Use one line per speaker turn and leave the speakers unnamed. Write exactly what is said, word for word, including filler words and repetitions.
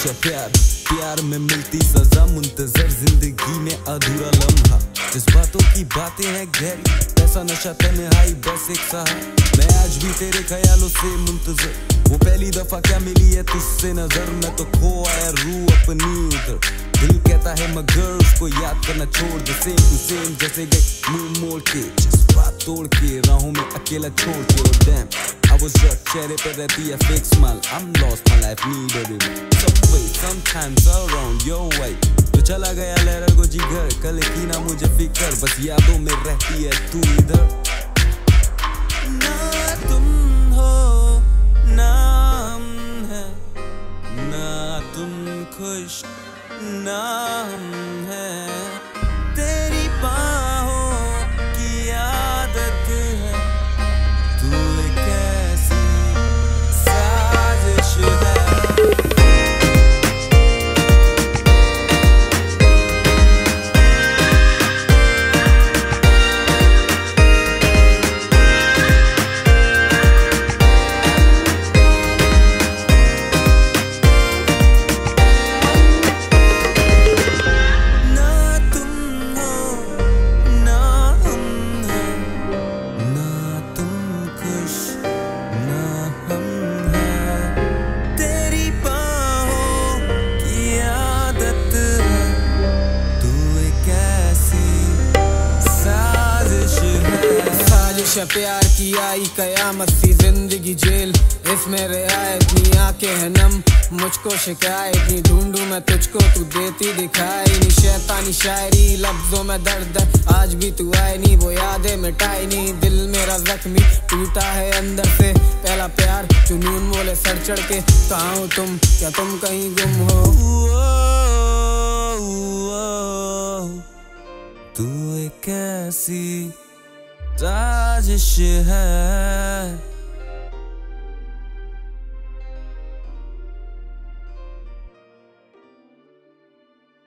साजिश है प्यार, प्यार में मिलती सजा, मुंतजर जिंदगी में अधूरा लम्हा। जज्बातों की बातें हैं गहरी, ऐसा नशा तन्हाई बस एक सहारा। मैं आज भी तेरे ख्यालों से मुंतजर, वो पहली दफा क्या मिली है तुझसे नजर। मैं तो खो आया रूह अपनी उधर, दिल कहता है मगर उसको याद करना छोड़ दे। सेम टू सेम जैसे गए मुंह मोड़ के, जज्बात तोड़ के राहों में अकेला छोड़ के। और डैम I was just चेहरे पे रहती है fake smile, I'm lost, my life needed it some way, sometimes around your way। तो चला गया लहर को जिगर, कल की ना मुझे फिकर, बस यादों में रहती है तू इधर। ना तुम हो ना हम है, ना तुम खुश ना हम है, तेरी बाहों की आदत है, तू एक ऐसी साजिश है।
प्यार की आई कयामत सी जिंदगी जेल, इसमें रियायत नी आंखें है नम, मुझको शिकायत नी ढूंढूं मैं तुझको, तू देती दिखाई नी शैतानी शायरी, लफ्जों में दर्द है आज भी तू आए नी, वो यादें मिटाई नी, दिल मेरा जख्मी टूटा है अंदर से। पहला प्यार जुनून बोले सर चढ़ के, कहाँ हो तुम, क्या तुम कहीं गुम हो।
तू एक ऐसी साजिश है।